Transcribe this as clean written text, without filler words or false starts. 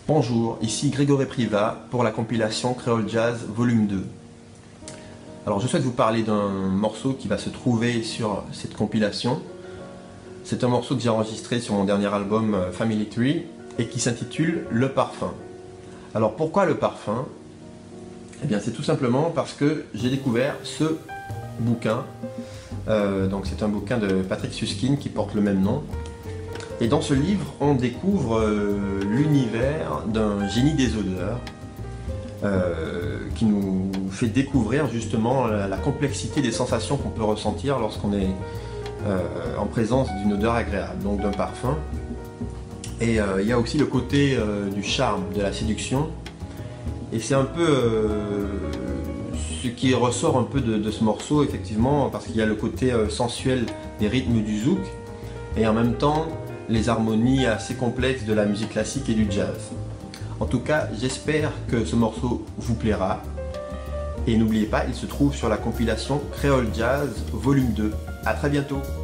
Bonjour, ici Grégory Privat pour la compilation Creole Jazz Volume 2. Alors je souhaite vous parler d'un morceau qui va se trouver sur cette compilation. C'est un morceau que j'ai enregistré sur mon dernier album Family Tree et qui s'intitule Le Parfum. Alors pourquoi Le Parfum? Eh bien c'est tout simplement parce que j'ai découvert ce bouquin. Donc c'est un bouquin de Patrick Suskind qui porte le même nom. Et dans ce livre, on découvre l'univers d'un génie des odeurs qui nous fait découvrir justement la complexité des sensations qu'on peut ressentir lorsqu'on est en présence d'une odeur agréable, donc d'un parfum. Et il y a aussi le côté du charme, de la séduction. Et c'est un peu ce qui ressort un peu de ce morceau, effectivement, parce qu'il y a le côté sensuel des rythmes du zouk et en même temps les harmonies assez complexes de la musique classique et du jazz. En tout cas, j'espère que ce morceau vous plaira. Et n'oubliez pas, il se trouve sur la compilation Creole Jazz Volume 2. A très bientôt!